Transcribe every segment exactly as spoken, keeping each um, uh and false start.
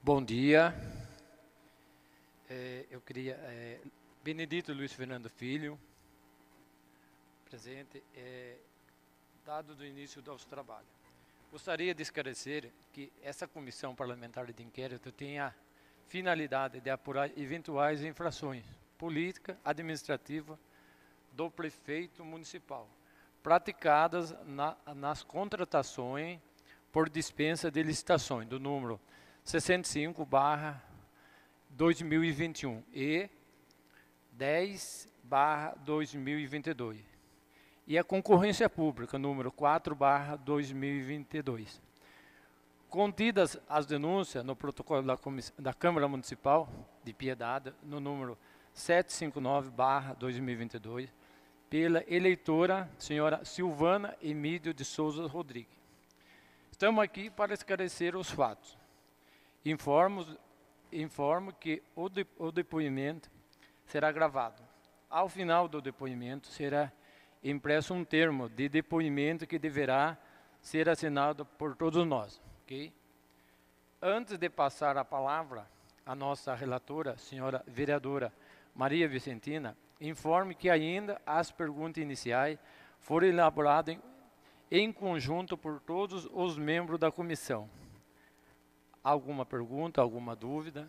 Bom dia. É, eu queria... É, Benedito Luiz Fernando Filho, presente, é, dado do início dos trabalhos. Gostaria de esclarecer que essa comissão parlamentar de inquérito tem a finalidade de apurar eventuais infrações política, administrativa do prefeito municipal, praticadas na, nas contratações por dispensa de licitações, do número sessenta e cinco barra dois mil e vinte e um e dez barra dois mil e vinte e dois. E a concorrência pública, número quatro barra dois mil e vinte e dois. Contidas as denúncias no protocolo da, da Câmara Municipal de Piedade, no número setecentos e cinquenta e nove barra dois mil e vinte e dois, pela eleitora senhora Silvana Emídio de Souza Rodrigues. Estamos aqui para esclarecer os fatos. Informo, informo que o, de, o depoimento será gravado. Ao final do depoimento, será impresso um termo de depoimento que deverá ser assinado por todos nós. Okay? Antes de passar a palavra à nossa relatora, senhora vereadora Maria Vicentina, informe que ainda as perguntas iniciais foram elaboradas em, em conjunto por todos os membros da comissão. Alguma pergunta, alguma dúvida?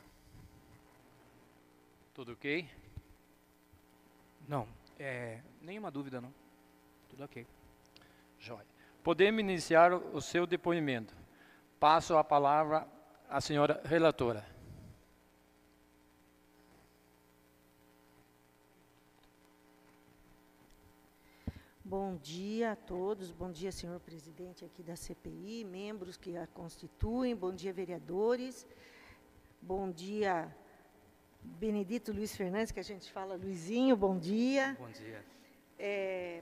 Tudo ok? Não, é, nenhuma dúvida não. Tudo ok. Jóia. Podemos iniciar o seu depoimento. Passo a palavra à senhora relatora. Bom dia a todos, bom dia, senhor presidente aqui da C P I, membros que a constituem, bom dia, vereadores, bom dia, Benedito Luiz Fernandes, que a gente fala Luizinho, bom dia. Bom dia. É,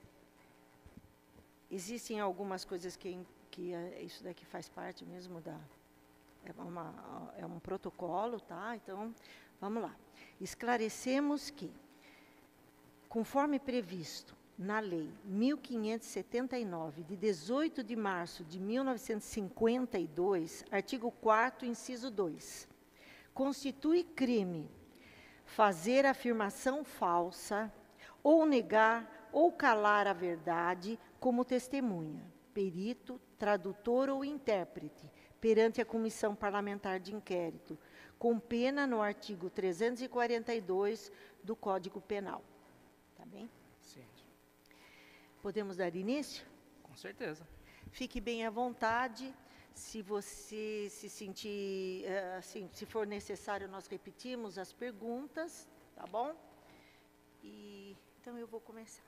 existem algumas coisas que, que isso daqui faz parte mesmo da... É, uma, é um protocolo, tá? Então, vamos lá. Esclarecemos que, conforme previsto na Lei mil quinhentos e setenta e nove, de dezoito de março de mil novecentos e cinquenta e dois, artigo quarto, inciso dois, constitui crime fazer afirmação falsa ou negar ou calar a verdade como testemunha, perito, tradutor ou intérprete perante a Comissão Parlamentar de Inquérito, com pena no artigo trezentos e quarenta e dois do Código Penal. Tá bem? Sim. Podemos dar início? Com certeza. Fique bem à vontade. Se você se sentir, assim, se for necessário, nós repetimos as perguntas, tá bom? E, então, eu vou começar.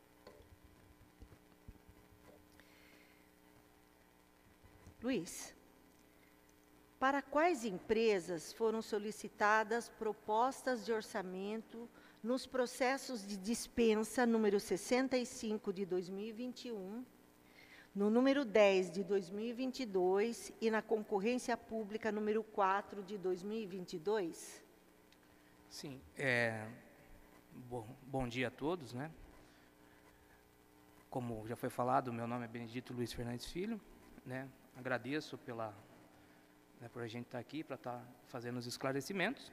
Luiz, para quais empresas foram solicitadas propostas de orçamento nos processos de dispensa número sessenta e cinco de dois mil e vinte e um, no número dez de dois mil e vinte e dois e na concorrência pública número quatro de dois mil e vinte e dois? Sim, é, bom, bom dia a todos, né? Como já foi falado, meu nome é Benedito Luiz Fernandes Filho, né? Agradeço pela, né, por a gente estar aqui para estar fazendo os esclarecimentos.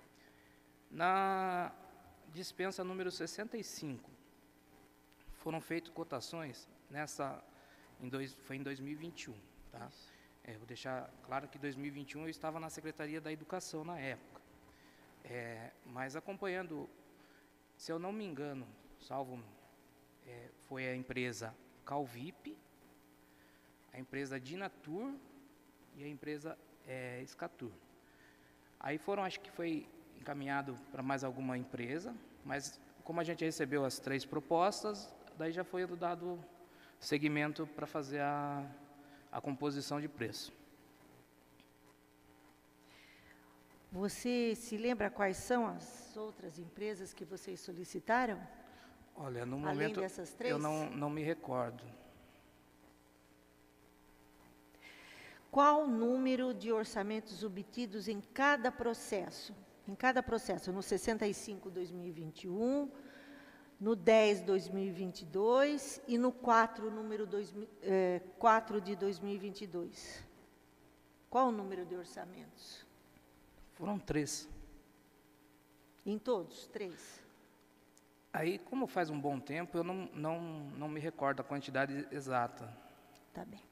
Na dispensa número sessenta e cinco, foram feitas cotações nessa, em dois, foi em dois mil e vinte e um, tá? É, vou deixar claro que em dois mil e vinte e um eu estava na Secretaria da Educação na época, é, mas acompanhando, se eu não me engano, salvo, é, foi a empresa Calvip, a empresa Dinatur e a empresa é, Escatur. Aí foram, acho que foi encaminhado para mais alguma empresa, mas como a gente recebeu as três propostas, daí já foi dado seguimento para fazer a, a composição de preço. Você se lembra quais são as outras empresas que vocês solicitaram? Olha, no Além momento dessas três? eu não, não me recordo. Qual o número de orçamentos obtidos em cada processo? Em cada processo, no sessenta e cinco, dois mil e vinte e um, no dez, dois mil e vinte e dois e no quatro, número dois, eh, quatro de dois mil e vinte e dois. Qual o número de orçamentos? Foram três. Em todos, três. Aí, como faz um bom tempo, eu não, não, não me recordo a quantidade exata. Tá bem.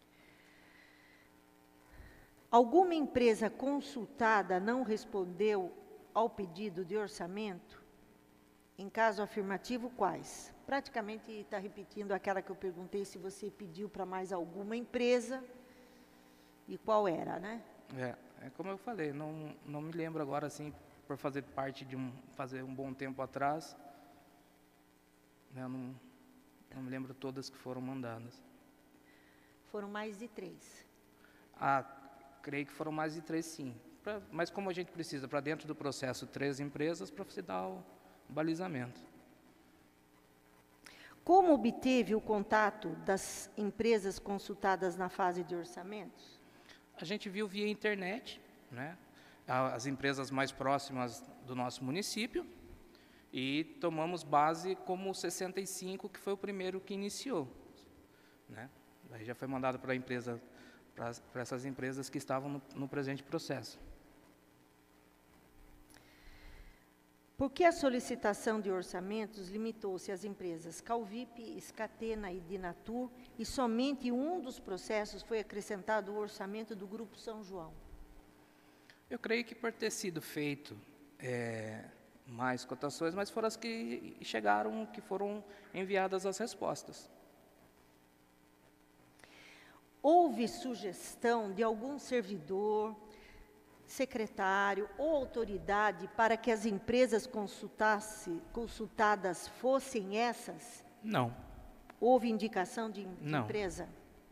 Alguma empresa consultada não respondeu ao pedido de orçamento? Em caso afirmativo, quais? Praticamente está repetindo aquela que eu perguntei se você pediu para mais alguma empresa e qual era, né? É, é como eu falei, não, não me lembro agora, assim, por fazer parte de um, fazer um bom tempo atrás, né, eu não, não me lembro todas que foram mandadas. Foram mais de três. Ah, creio que foram mais de três, sim. Pra, mas como a gente precisa, para dentro do processo, três empresas, para você dar o balizamento. Como obteve o contato das empresas consultadas na fase de orçamentos? A gente viu via internet, né, as empresas mais próximas do nosso município, e tomamos base como sessenta e cinco, que foi o primeiro que iniciou, né? Aí já foi mandado para a empresa, para essas empresas que estavam no, no presente processo. Por que a solicitação de orçamentos limitou-se às empresas Calvip, Scatena e Dinatur, e somente em um dos processos foi acrescentado o orçamento do Grupo São João? Eu creio que por ter sido feito é, mais cotações, mas foram as que chegaram, que foram enviadas as respostas. Houve sugestão de algum servidor, secretário ou autoridade para que as empresas consultasse, consultadas fossem essas? Não. Houve indicação de, de Não. empresa?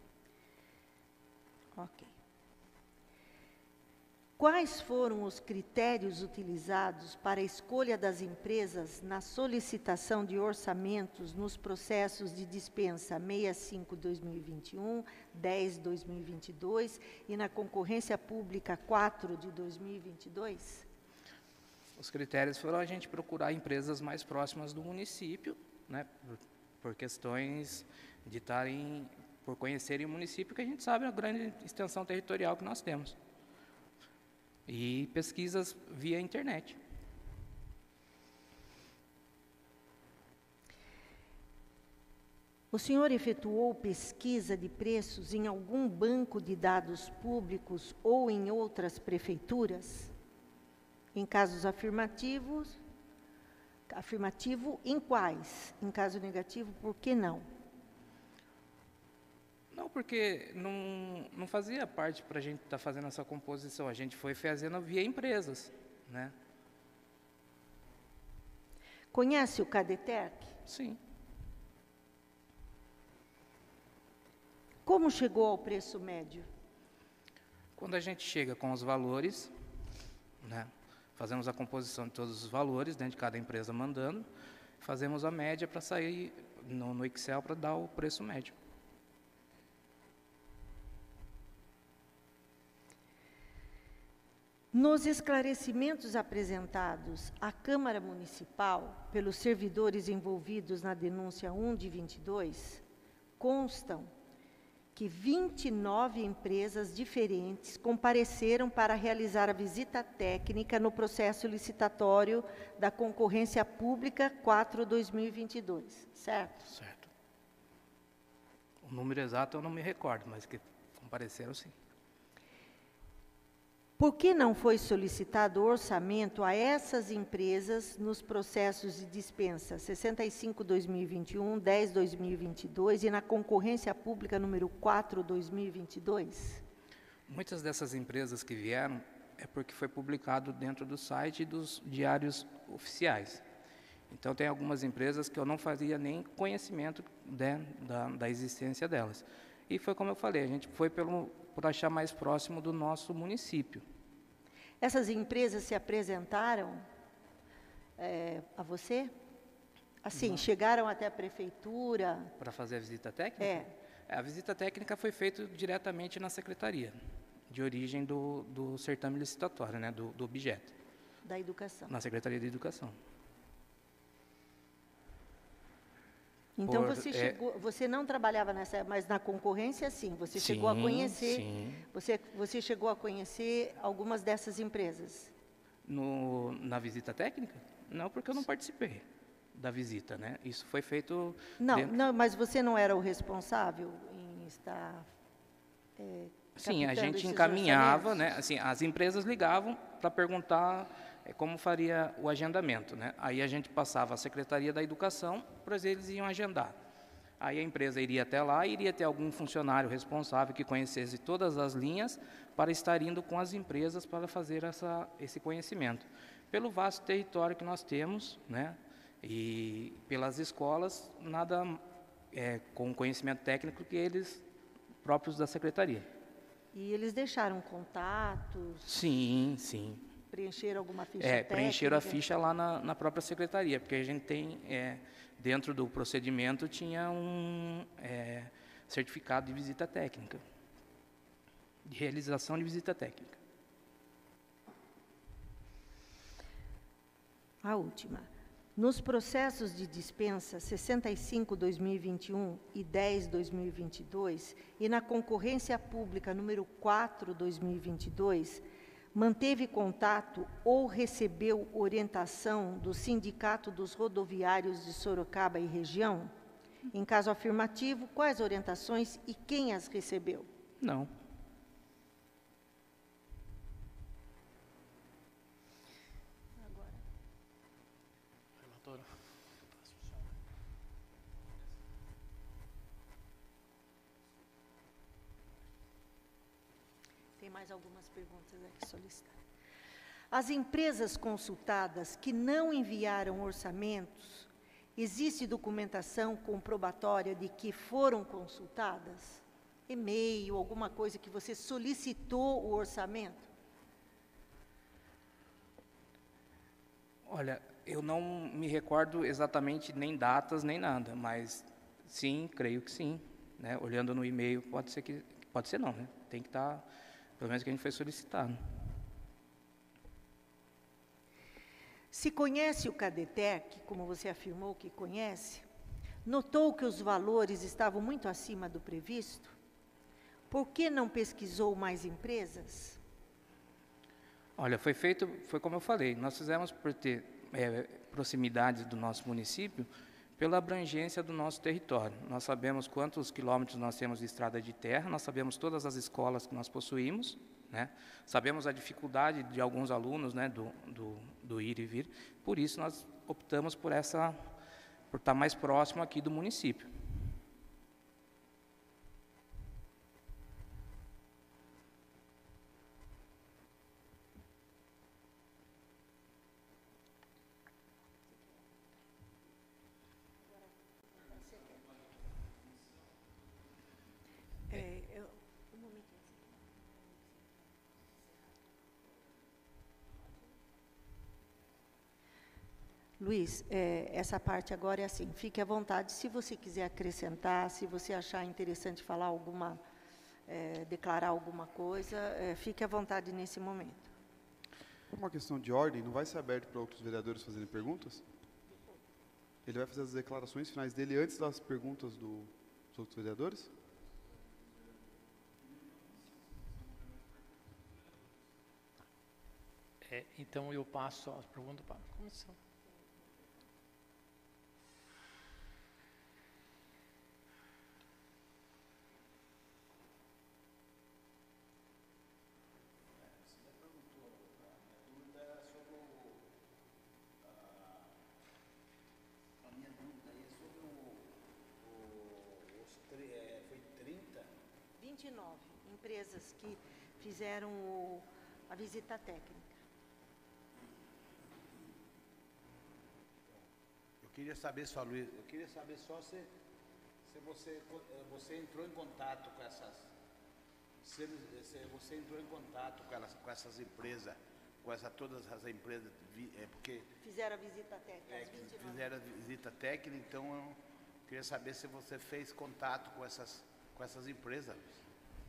Ok. Quais foram os critérios utilizados para a escolha das empresas na solicitação de orçamentos nos processos de dispensa sessenta e cinco barra dois mil e vinte e um, dez barra dois mil e vinte e dois e na concorrência pública quatro de dois mil e vinte e dois? Os critérios foram a gente procurar empresas mais próximas do município, né, por, por questões de estarem, por conhecerem o município, que a gente sabe a grande extensão territorial que nós temos. E pesquisas via internet. O senhor efetuou pesquisa de preços em algum banco de dados públicos ou em outras prefeituras? Em casos afirmativos, afirmativo, em quais? Em caso negativo, por que não? Não, porque não, não fazia parte para a gente estar tá fazendo essa composição. A gente foi fazendo via empresas, né? Conhece o Cadetec? Sim. Como chegou ao preço médio? Quando a gente chega com os valores, né, fazemos a composição de todos os valores, dentro de cada empresa mandando, fazemos a média para sair no, no Excel para dar o preço médio. Nos esclarecimentos apresentados à Câmara Municipal pelos servidores envolvidos na denúncia um de vinte e dois, constam que vinte e nove empresas diferentes compareceram para realizar a visita técnica no processo licitatório da concorrência pública quatro barra dois mil e vinte e dois, certo? Certo. O número exato eu não me recordo, mas que compareceram sim. Por que não foi solicitado orçamento a essas empresas nos processos de dispensa sessenta e cinco barra dois mil e vinte e um, dez barra dois mil e vinte e dois e na concorrência pública número quatro barra dois mil e vinte e dois? Muitas dessas empresas que vieram é porque foi publicado dentro do site dos diários oficiais. Então, tem algumas empresas que eu não fazia nem conhecimento de, da, da existência delas. E foi como eu falei, a gente foi pelo, por achar mais próximo do nosso município. Essas empresas se apresentaram é, a você? Assim, não. Chegaram até a prefeitura? Para fazer a visita técnica? É. A visita técnica foi feita diretamente na secretaria, de origem do, do certame licitatório, né, do, do objeto. Da educação. Na Secretaria de Educação. Então Por, você é, chegou, você não trabalhava nessa, mas na concorrência sim, você sim, chegou a conhecer, sim. você, você chegou a conhecer algumas dessas empresas? No, na visita técnica? Não, porque eu não participei da visita, né? Isso foi feito Não, dentro... não, mas você não era o responsável em estar é, Sim, a captando gente esses encaminhava, orçamentos? né? Assim, as empresas ligavam para perguntar é, como faria o agendamento, né? Aí a gente passava à Secretaria da Educação, para eles iam agendar. Aí a empresa iria até lá, iria ter algum funcionário responsável que conhecesse todas as linhas para estar indo com as empresas para fazer essa, esse conhecimento. Pelo vasto território que nós temos, né? E pelas escolas, nada é, com conhecimento técnico que eles próprios da Secretaria. E eles deixaram contatos? Sim, sim. Preencheram alguma ficha É, técnica? preencheram a ficha lá na, na própria secretaria, porque a gente tem, é, dentro do procedimento, tinha um é, certificado de visita técnica, de realização de visita técnica. A última. Nos processos de dispensa sessenta e cinco barra dois mil e vinte e um e dez barra dois mil e vinte e dois e na concorrência pública número quatro barra dois mil e vinte e dois, manteve contato ou recebeu orientação do Sindicato dos Rodoviários de Sorocaba e região? Em caso afirmativo, quais orientações e quem as recebeu? Não. Relator. Tem mais algumas perguntas aqui solicitadas. As empresas consultadas que não enviaram orçamentos, existe documentação comprobatória de que foram consultadas? E-mail, alguma coisa que você solicitou o orçamento? Olha, eu não me recordo exatamente nem datas, nem nada, mas sim, creio que sim. Né? Olhando no e-mail, pode ser que... Pode ser não, né? Tem que estar... Pelo menos que a gente foi solicitado. Se conhece o Cadetec, como você afirmou que conhece, notou que os valores estavam muito acima do previsto? Por que não pesquisou mais empresas? Olha, foi feito, foi como eu falei, nós fizemos por ter é, proximidade do nosso município, pela abrangência do nosso território. Nós sabemos quantos quilômetros nós temos de estrada de terra, nós sabemos todas as escolas que nós possuímos, né? Sabemos a dificuldade de alguns alunos, né, do, do, do ir e vir, por isso nós optamos por, essa, por estar mais próximo aqui do município. É, eu, um momentinho. Luiz, é, essa parte agora é assim, fique à vontade, se você quiser acrescentar, se você achar interessante falar alguma, é, declarar alguma coisa, é, fique à vontade nesse momento. Por uma questão de ordem, não vai ser aberto para outros vereadores fazerem perguntas? Ele vai fazer as declarações finais dele antes das perguntas do, dos outros vereadores? É, então eu passo as perguntas para a comissão. vinte e nove empresas que fizeram o, a visita técnica. Eu queria saber só, Luiz, eu queria saber só se, se você, você entrou em contato com essas, se, eles, se você entrou em contato com, elas, com essas empresas, com essa, todas as empresas, é porque... Fizeram a visita técnica, é, as vinte e nove. Fizeram a visita técnica, então eu queria saber se você fez contato com essas, com essas empresas, Luiz.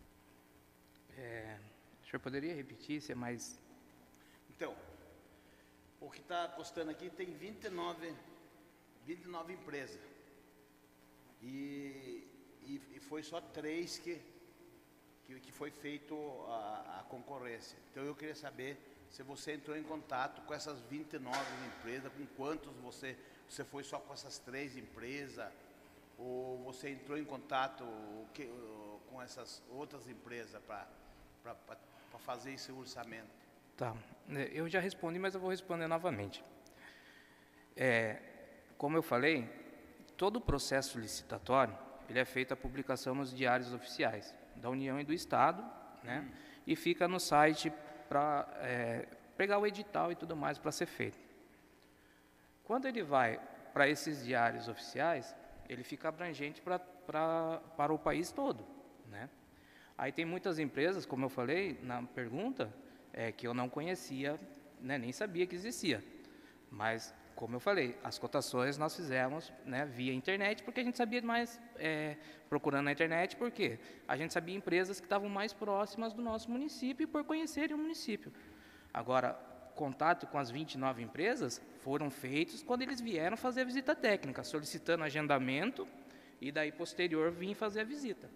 É, o senhor poderia repetir, se é mais... Então, o que está custando aqui tem vinte e nove, vinte e nove empresas. E, e, e foi só três que, que, que foi feito a, a concorrência. Então eu queria saber se você entrou em contato com essas vinte e nove empresas, com quantos você, você foi só com essas três empresas, ou você entrou em contato o que, com essas outras empresas para fazer esse orçamento? Tá, eu já respondi, mas eu vou responder novamente. É, como eu falei, todo o processo licitatório, ele é feito a publicação nos diários oficiais da União e do Estado, né? Hum. E fica no site para é, pegar o edital e tudo mais para ser feito. Quando ele vai para esses diários oficiais, ele fica abrangente pra, pra, para o país todo, né? Aí tem muitas empresas, como eu falei na pergunta, é, que eu não conhecia, né, nem sabia que existia. Mas, como eu falei, as cotações nós fizemos, né, via internet, porque a gente sabia mais, é, procurando na internet, porque a gente sabia empresas que estavam mais próximas do nosso município e por conhecerem o município. Agora, contato com as vinte e nove empresas foram feitos quando eles vieram fazer a visita técnica, solicitando agendamento e daí posterior vim fazer a visita.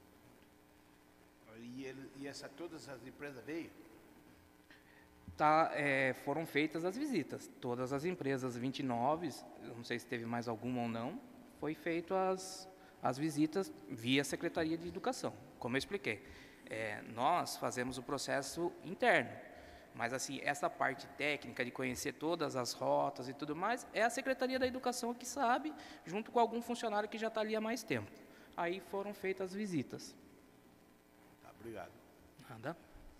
E, ele, e essa, todas as empresas veio? Tá, é, foram feitas as visitas. Todas as empresas, vinte e nove, eu não sei se teve mais alguma ou não, foi feito as, as visitas via Secretaria de Educação. Como eu expliquei, é, nós fazemos o processo interno. Mas, assim, essa parte técnica de conhecer todas as rotas e tudo mais, é a Secretaria da Educação que sabe, junto com algum funcionário que já está ali há mais tempo. Aí foram feitas as visitas. Tá, obrigado. Nada.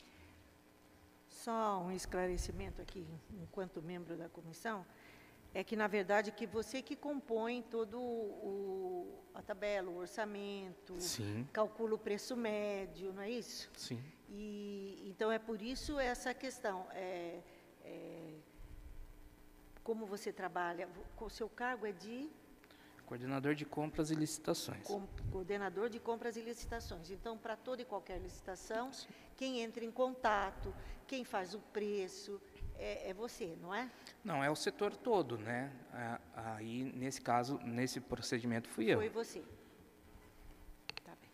Só um esclarecimento aqui, enquanto membro da comissão, é que, na verdade, que você que compõe todo o, a tabela, o orçamento, Sim. calcula o preço médio, não é isso? Sim. E, então, é por isso essa questão. É, é, como você trabalha, o seu cargo é de... Coordenador de compras e licitações. Com, coordenador de compras e licitações. Então, para toda e qualquer licitação, Sim. quem entra em contato, quem faz o preço, é, é você, não é? Não, é o setor todo, né? Aí, nesse caso, nesse procedimento, fui eu. Foi você. Tá bem.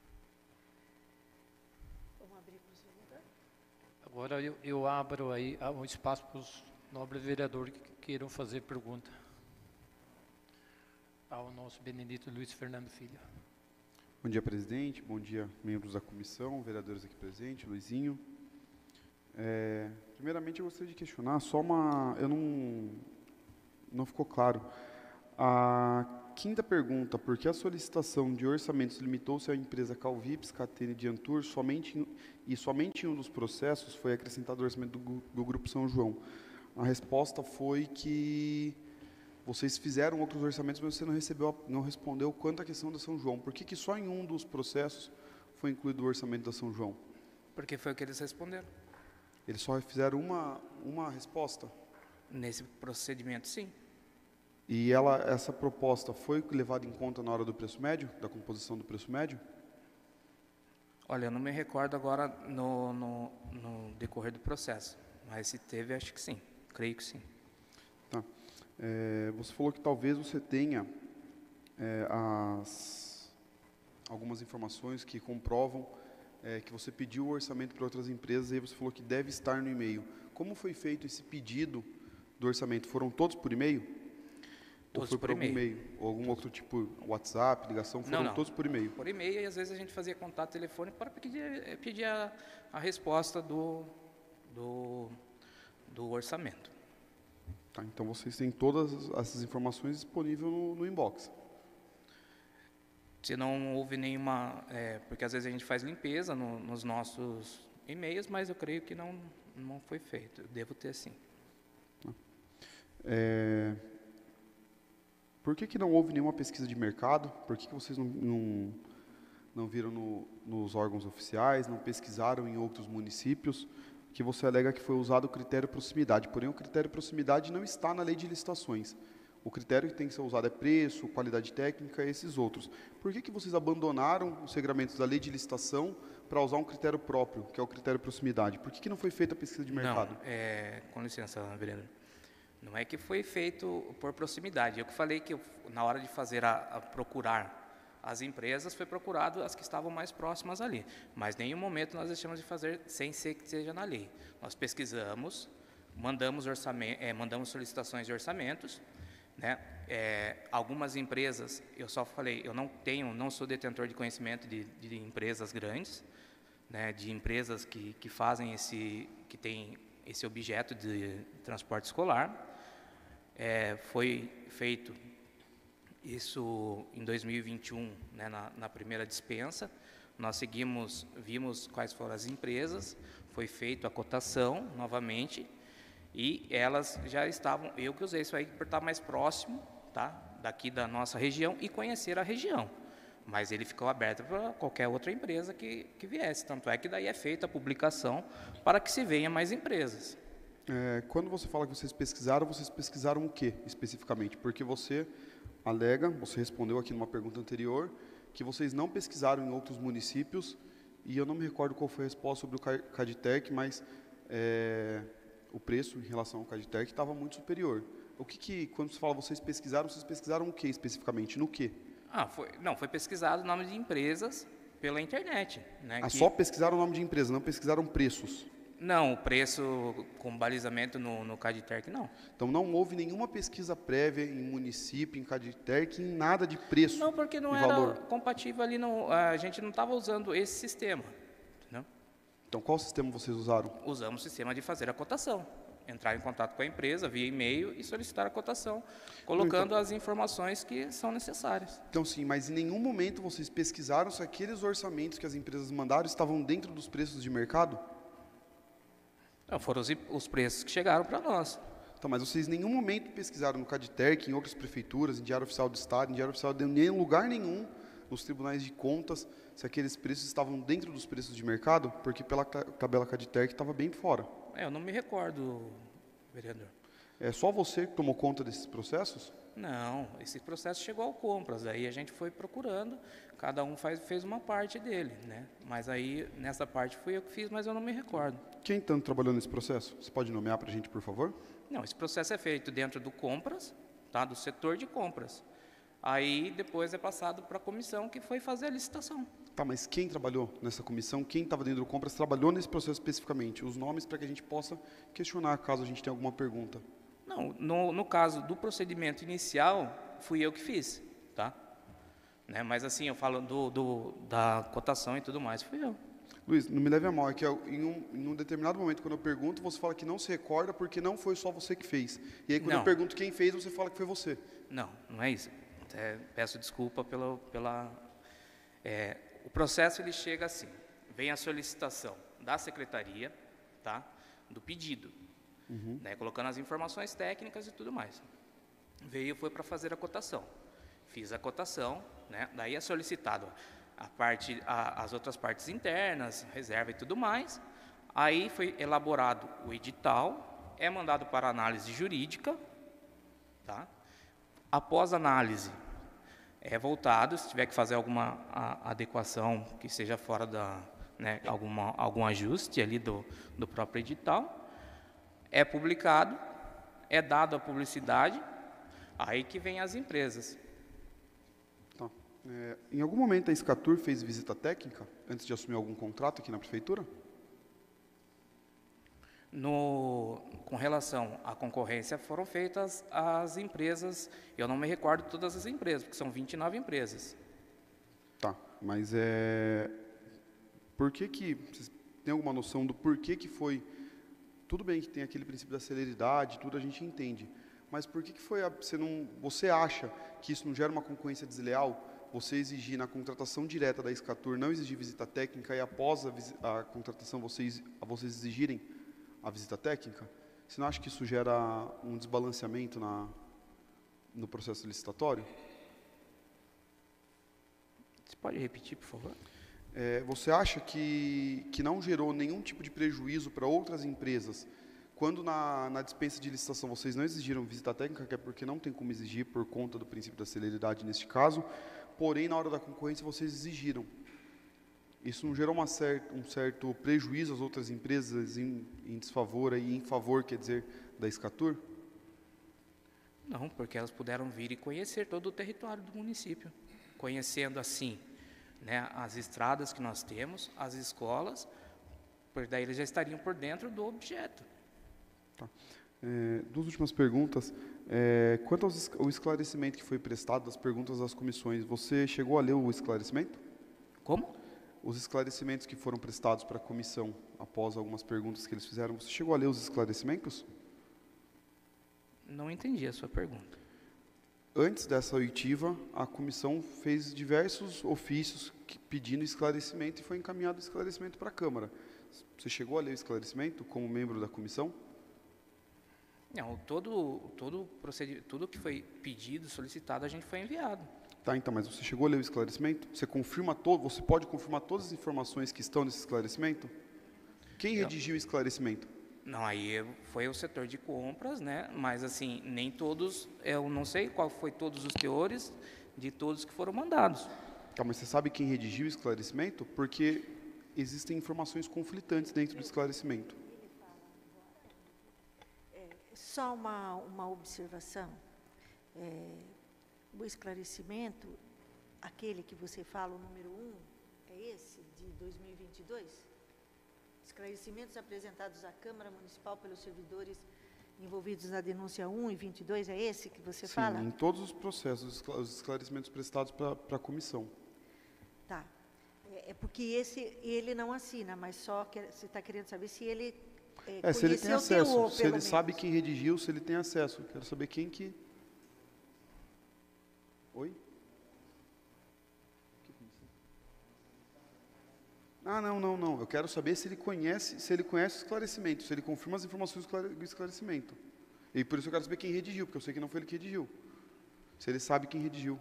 Vamos abrir para os vereadores? Agora eu, eu abro aí um espaço para os nobres vereadores que queiram fazer pergunta ao nosso Benedito Luiz Fernando Filho. Bom dia, presidente. Bom dia, membros da comissão, vereadores aqui presentes, Luizinho. É, primeiramente, eu gostaria de questionar só uma... Eu não... Não ficou claro. A quinta pergunta, por que a solicitação de orçamentos limitou-se à empresa Calvips, Catene e Diantur, somente, e somente em um dos processos foi acrescentado o orçamento do, do Grupo São João? A resposta foi que vocês fizeram outros orçamentos, mas você não, recebeu, não respondeu quanto à questão da São João. Por que, que só em um dos processos foi incluído o orçamento da São João? Porque foi o que eles responderam. Eles só fizeram uma, uma resposta? Nesse procedimento, sim. E ela, essa proposta foi levada em conta na hora do preço médio, da composição do preço médio? Olha, eu não me recordo agora no, no, no decorrer do processo, mas se teve, acho que sim. Creio que sim. Tá. É, você falou que talvez você tenha é, as, algumas informações que comprovam é, que você pediu o orçamento para outras empresas e aí você falou que deve estar no e-mail. Como foi feito esse pedido do orçamento? Foram todos por e-mail? Todos Ou foi por, por algum e-mail. e-mail? Ou algum outro tipo, WhatsApp, ligação? Foram Não, não. todos por e-mail? Por e-mail, e às vezes a gente fazia contato telefônico para pedir, pedir a, a resposta do, do, do orçamento. Tá, então vocês têm todas essas informações disponíveis no, no inbox. Se não houve nenhuma... É, porque às vezes a gente faz limpeza no, nos nossos e-mails, mas eu creio que não, não foi feito. Eu devo ter sim. É, por que, que não houve nenhuma pesquisa de mercado? Por que, que vocês não, não, não viram no, nos órgãos oficiais, não pesquisaram em outros municípios? Que você alega que foi usado o critério proximidade, porém o critério proximidade não está na lei de licitações. O critério que tem que ser usado é preço, qualidade técnica e esses outros. Por que, que vocês abandonaram os regramentos da lei de licitação para usar um critério próprio, que é o critério proximidade? Por que, que não foi feita a pesquisa de mercado? Não, é, com licença, vereador. Não é que foi feito por proximidade. Eu que falei que eu, na hora de fazer a, a procurar as empresas, foi procurado as que estavam mais próximas ali. Mas em nenhum momento nós deixamos de fazer sem ser que seja na lei. Nós pesquisamos, mandamos, orçamento, é, mandamos solicitações de orçamentos, né? É, algumas empresas, eu só falei, eu não tenho, não sou detentor de conhecimento de, de empresas grandes, né, de empresas que, que fazem esse, que tem esse objeto de transporte escolar. É, foi feito isso em dois mil e vinte e um, né, na, na primeira dispensa. Nós seguimos, vimos quais foram as empresas, foi feita a cotação novamente, e elas já estavam, eu que usei isso aí por estar mais próximo, tá, daqui da nossa região e conhecer a região. Mas ele ficou aberto para qualquer outra empresa que, que viesse. Tanto é que daí é feita a publicação para que se venha mais empresas. É, quando você fala que vocês pesquisaram, vocês pesquisaram o que especificamente? Porque você alega, você respondeu aqui numa pergunta anterior, que vocês não pesquisaram em outros municípios, e eu não me recordo qual foi a resposta sobre o Caditec, mas é, o preço em relação ao Caditec estava muito superior. O que, que, quando você fala vocês pesquisaram, vocês pesquisaram o que especificamente? No que? Ah, foi, não, foi pesquisado o nome de empresas pela internet. Né, ah, que, só pesquisaram o nome de empresa, não pesquisaram preços? Não, o preço com balizamento no, no Caditec, não. Então não houve nenhuma pesquisa prévia em município, em Caditec, em nada de preço. Não, porque não e era valor. compatível ali, não, a gente não estava usando esse sistema. Entendeu? Então qual sistema vocês usaram? Usamos o sistema de fazer a cotação. Entrar em contato com a empresa via e-mail e solicitar a cotação, colocando então, as informações que são necessárias. Então sim, mas em nenhum momento vocês pesquisaram se aqueles orçamentos que as empresas mandaram estavam dentro dos preços de mercado? Não, foram os, os preços que chegaram para nós. Então, mas vocês em nenhum momento pesquisaram no Caditec, em outras prefeituras, em Diário Oficial do Estado, em Diário Oficial de em lugar nenhum, nos tribunais de contas, se aqueles preços estavam dentro dos preços de mercado? Porque pela tabela Caditec estava bem fora. É, eu não me recordo, vereador. É só você que tomou conta desses processos? Não, esse processo chegou ao Compras, aí a gente foi procurando, cada um faz, fez uma parte dele, né? Mas aí, nessa parte fui eu que fiz, mas eu não me recordo. Quem tanto trabalhou nesse processo? Você pode nomear para a gente, por favor? Não, esse processo é feito dentro do Compras, tá? Do setor de compras. Aí, depois é passado para a comissão que foi fazer a licitação. Tá, mas quem trabalhou nessa comissão, quem estava dentro do Compras, trabalhou nesse processo especificamente? Os nomes para que a gente possa questionar, caso a gente tenha alguma pergunta. Não, no, no caso do procedimento inicial, fui eu que fiz, tá? Né? Mas assim, eu falo do, do, da cotação e tudo mais, fui eu. Luiz, não me leve a mal, é que eu, em, um, em um determinado momento, quando eu pergunto, você fala que não se recorda porque não foi só você que fez. E aí, quando não. eu pergunto quem fez, você fala que foi você. Não, não é isso. É, peço desculpa pela... pela é, o processo, ele chega assim, vem a solicitação da secretaria, tá? Do pedido, uhum. Né? Colocando as informações técnicas e tudo mais. Veio, foi para fazer a cotação. Fiz a cotação, né? Daí é solicitado a parte, a, as outras partes internas, reserva e tudo mais. Aí foi elaborado o edital, é mandado para análise jurídica, tá? Após análise, é voltado, se tiver que fazer alguma a, adequação que seja fora da, né, alguma, algum ajuste ali do, do próprio edital, é publicado, é dado a publicidade, aí que vem as empresas. Tá. É, em algum momento a Escatur fez visita técnica, antes de assumir algum contrato aqui na prefeitura? No, com relação à concorrência, foram feitas as empresas, eu não me recordo todas as empresas, porque são vinte e nove empresas. Tá, mas é... Por que que... Vocês têm alguma noção do porquê que foi... Tudo bem que tem aquele princípio da celeridade, tudo a gente entende, mas por que que foi... A, você, não, você acha que isso não gera uma concorrência desleal? Você exigir na contratação direta da Escatur, não exigir visita técnica, e após a, a contratação vocês, vocês exigirem a visita técnica? Você não acha que isso gera um desbalanceamento na, no processo licitatório? Você pode repetir, por favor? É, você acha que, que não gerou nenhum tipo de prejuízo para outras empresas, quando na, na dispensa de licitação vocês não exigiram visita técnica, que é porque não tem como exigir por conta do princípio da celeridade neste caso, porém na hora da concorrência vocês exigiram? Isso não gerou uma certa, um certo prejuízo às outras empresas em, em desfavor e em favor, quer dizer, da Escatur? Não, porque elas puderam vir e conhecer todo o território do município. conhecendo assim, né, as estradas que nós temos, as escolas, por daí eles já estariam por dentro do objeto. Tá. É, duas últimas perguntas. É, quanto aos, ao esclarecimento que foi prestado das perguntas das comissões, você chegou a ler o esclarecimento? Como? Os esclarecimentos que foram prestados para a comissão, após algumas perguntas que eles fizeram, você chegou a ler os esclarecimentos? Não entendi a sua pergunta. Antes dessa oitiva, a comissão fez diversos ofícios que, pedindo esclarecimento e foi encaminhado o esclarecimento para a Câmara. Você chegou a ler o esclarecimento como membro da comissão? Não, todo, todo procedimento, tudo que foi pedido, solicitado, a gente foi enviado. Tá, então, mas você chegou a ler o esclarecimento? Você confirma todo, você pode confirmar todas as informações que estão nesse esclarecimento? Quem Eu- redigiu o esclarecimento? Não, aí foi o setor de compras, né? Mas assim, nem todos, eu não sei qual foi todos os teores de todos que foram mandados. Tá, mas você sabe quem redigiu o esclarecimento? Porque existem informações conflitantes dentro do esclarecimento. Só uma, uma observação. É, o esclarecimento, aquele que você fala, o número um, é esse, de dois mil e vinte e dois? Esclarecimentos apresentados à Câmara Municipal pelos servidores envolvidos na denúncia um e vinte e dois, é esse que você Sim, fala? em todos os processos, escla- os esclarecimentos prestados para a comissão. Tá. É, é porque esse ele não assina, mas só que você está querendo saber se ele é, É, se ele tem conheceu o acesso, teor, se pelo ele sabe menos. quem redigiu, se ele tem acesso. Quero saber quem que... Oi? Ah, não, não, não. Eu quero saber se ele conhece, se ele conhece o esclarecimento, se ele confirma as informações do esclare- do esclarecimento. E por isso eu quero saber quem redigiu, porque eu sei que não foi ele que redigiu. Se ele sabe quem redigiu.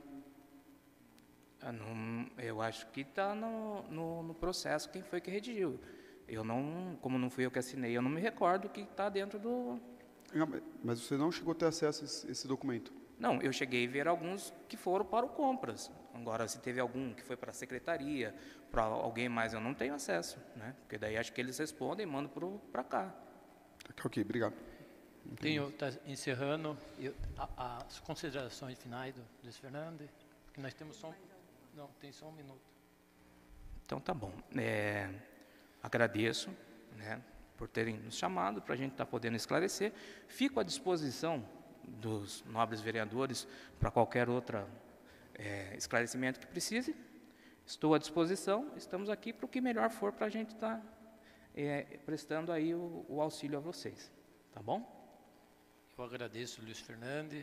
Eu, não, eu acho que está no, no, no processo quem foi que redigiu. Eu não, como não fui eu que assinei, eu não me recordo que está dentro do... Ah, mas- Mas você não chegou a ter acesso a esse, esse documento? Não, eu cheguei a ver alguns que foram para o compras. Agora, se teve algum que foi para a secretaria, para alguém mais, eu não tenho acesso, né? Porque daí acho que eles respondem e mandam para cá. Tá, ok, obrigado. Tenho, tá encerrando eu, a- as considerações finais do Luiz Fernando, que nós temos só um, não, tem só um minuto. Então, tá bom. É, agradeço, né, por terem nos chamado, para a gente estar podendo esclarecer. Fico à disposição dos nobres vereadores para qualquer outro esclarecimento que precise. Estou à disposição, estamos aqui para o que melhor for para a gente estar é, prestando aí o, o auxílio a vocês. Tá bom? Eu agradeço, Luiz Fernando.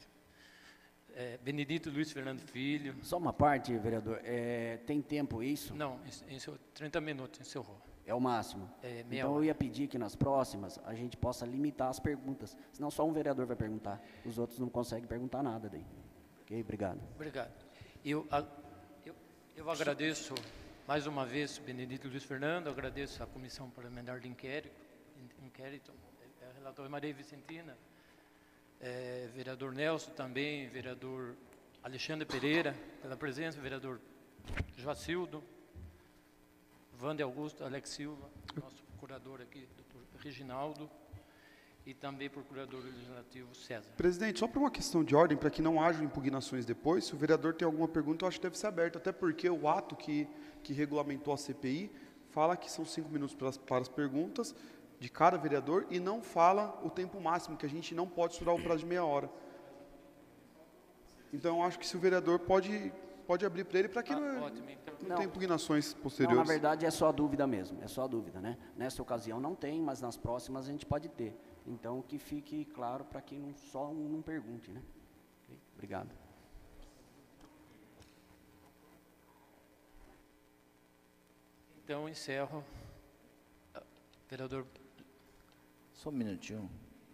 É, Benedito Luiz Fernando Filho. Só uma parte, vereador. É, tem tempo isso? Não, em, em seu, trinta minutos, encerrou. É o máximo. É, meia Então eu hora. ia pedir que nas próximas a gente possa limitar as perguntas. Senão só um vereador vai perguntar. Os outros não conseguem perguntar nada daí. Ok? Obrigado. Obrigado. Eu, a- eu, eu agradeço mais uma vez Benedito Luiz Fernando, agradeço a Comissão Parlamentar de Inquérito, in- inquérito é, é, relator Maria Vicentina, é, vereador Nelson também, vereador Alexandre Pereira, pela presença, vereador Joacildo, Vande Augusto, Alex Silva, nosso procurador aqui, doutor Reginaldo, e também procurador legislativo César. Presidente, só para uma questão de ordem, para que não haja impugnações depois, se o vereador tem alguma pergunta, eu acho que deve ser aberto, até porque o ato que, que regulamentou a C P I fala que são cinco minutos para as, para as perguntas de cada vereador e não fala o tempo máximo, que a gente não pode estourar o prazo de meia hora. Então, eu acho que se o vereador pode, pode abrir para ele, para que Ah, não, ótimo, então. não Não. tenha impugnações Não, posteriores. na verdade é só dúvida mesmo. É só dúvida, né? Nessa ocasião não tem, mas nas próximas a gente pode ter. Então que fique claro para que não, só um não pergunte, né? Ok? Obrigado. Então, encerro. Ah, Vereador, Só um minutinho.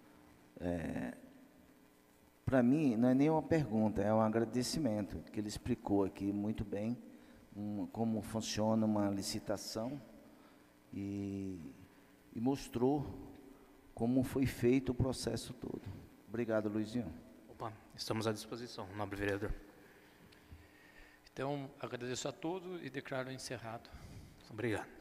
Para mim, não é nem uma pergunta, é um agradecimento, que ele explicou aqui muito bem um, como funciona uma licitação e, e mostrou como foi feito o processo todo. Obrigado, Luizinho. Opa, estamos à disposição, nobre vereador. então, agradeço a todos e declaro encerrado. Obrigado.